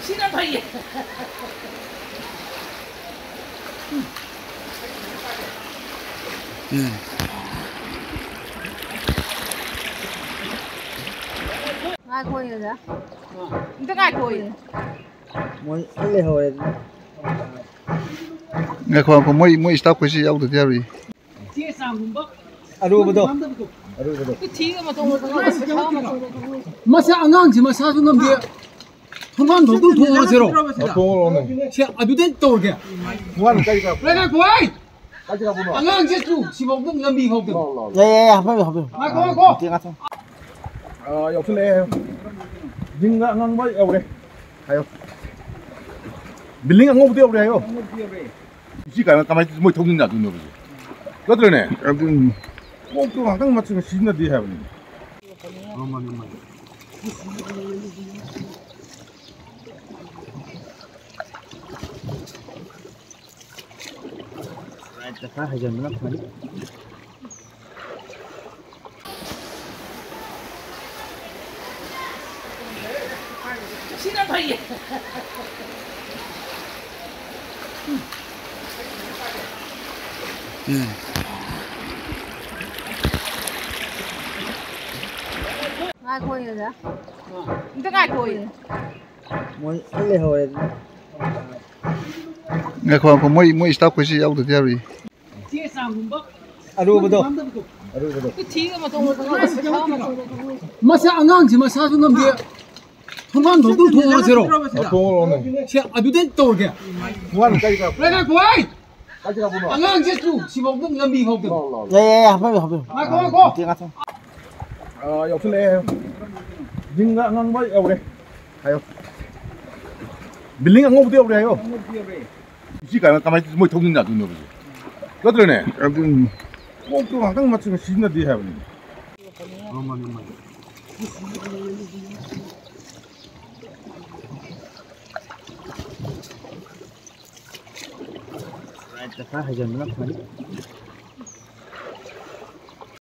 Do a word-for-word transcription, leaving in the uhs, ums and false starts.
시간 사이에. 음. Ai khôi rồi đó? Không biết ai khôi. Muốn lễ hội Nghe khoa có mấy mấy staff của chị ông được theo đi. 아루부도 아루부도 그 뒤가 막 동글 동글 처음 마사 안강지 마사 좀 넘게 한번 더 동하세요. 동을 오네 제 아두된 떠오게. 무한까지 가 내가 고아이. 까지 가보노 안강지 쭉 시범동 넘비 호동. 예예 한번 한번 아 고아 고. 뛰어가서 아 옆에 징가 안강 뭐 오래 가요 밀링 안강 부터 오래요 이시가 가만히 뭐 통신 놔두는 거지 그들네 아무튼 꼭또 안강 맞추면 시나 뒤에 해야 돼 Phá hay dần lắm mấy. 시간 사이에. 음. ai khôi rồi đó? Không biết ai khôi. muốn lễ hội Nghe khoa có mấy mấy staff của chị ông được theo đi. 아루부도 아루부도 그 뒤가 막 동글 동글 처음 마사 안강지 마사 좀 넘게 한번 더 동하세요. 동을 오네 제 아두된 떠오게. 무한까지 가 내가 고아이. 까지 가보노 안강지 쭉 시범동 넘비 호동. 예예 한번 한번 아 고아 고. 뛰어가서 아 옆에 징가 안강 뭐 오래 가요 밀링 안강 부터 오래요 이시가 가만히 뭐 통신 놔두는 거지 그들네 아무튼 꼭또 안강 맞추면 시나 뒤에 해야 돼 Phá hay dần lắm mấy.